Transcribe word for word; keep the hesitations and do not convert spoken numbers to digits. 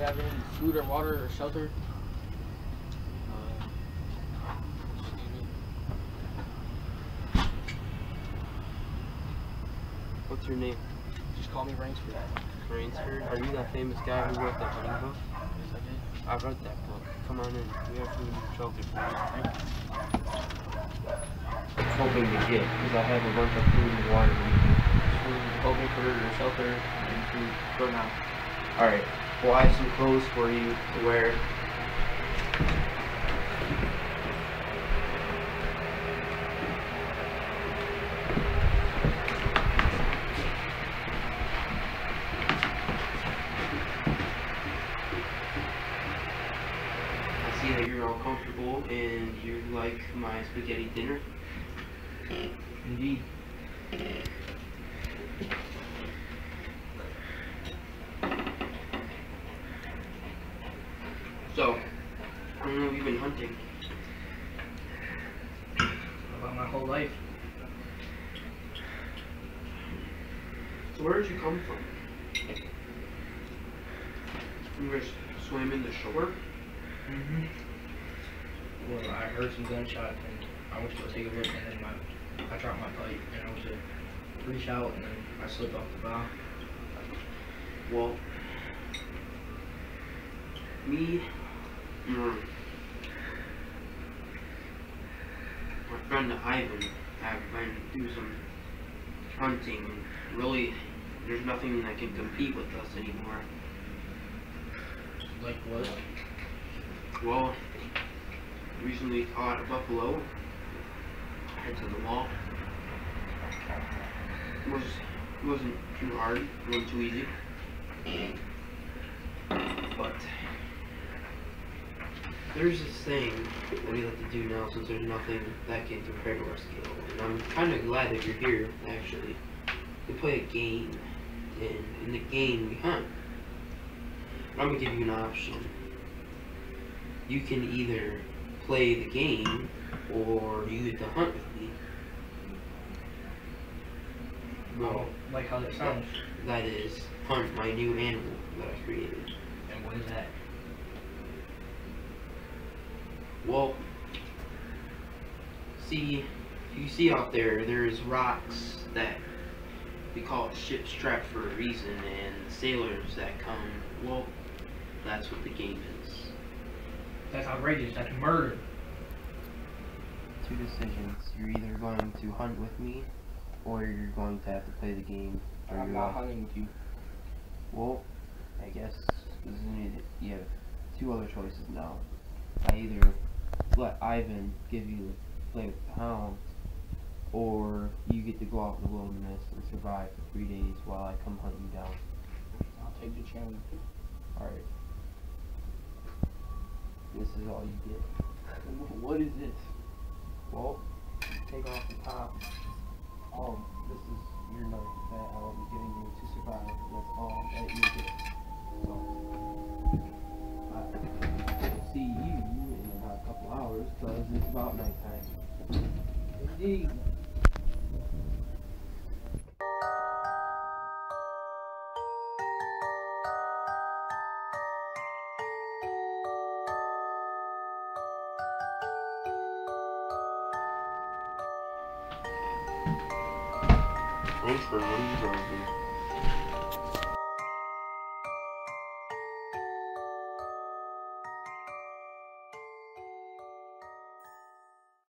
you have any food or water or shelter? Uh, excuse me. What's your name? Just call me Rainsford. Rainsford? Are you that famous guy who wrote that hunting book? Yes, I did. I read that book. Come on in. We have food and shelter for you. Thank you. I'm hoping to get, because I have a bunch of food and water. Food, hoping for your shelter and food for now. Alright. Well, I have some clothes for you to wear. I see that you're all comfortable and you like my spaghetti dinner. Indeed. So, I don't know if you've been hunting. About my whole life. So where did you come from? You just swam in the shore? Mm-hmm. Well, I heard some gunshots and I went to go take a look and then my, I dropped my pipe and I went to reach out and then I slipped off the bow. Well, me, mm, my friend Ivan have been doing some hunting and really there's nothing that can compete with us anymore. Like what? Well, recently caught a buffalo. Head to the wall. It was it wasn't too hard, it wasn't too easy. But there's this thing that we like to do now since there's nothing that can compare to our skill. And I'm kinda glad that you're here, actually. We play a game, and in the game we hunt. I'm gonna give you an option. You can either play the game or you get to hunt with me. Well, like how that sounds. That is hunt my new animal that I created. And what is that? Well, see, you see out there, there's rocks that we call it ship's trap for a reason, and sailors that come, well, that's what the game is. That's outrageous. That's murder. Two decisions. You're either going to hunt with me, or you're going to have to play the game. for I'm your not life. hunting with you. Well, I guess this is needed. You have two other choices now. I either let Ivan give you play with the hounds, or you get to go out in the wilderness and survive for three days while I come hunt you down. I'll take the challenge. Alright. This is all you get. What is this? Well, take off the top. Um, this is your knife that I will be giving you to survive. That's all that you get. So, I will see you in about a couple hours because it's about nighttime. Indeed. Thanks for what are you going to do?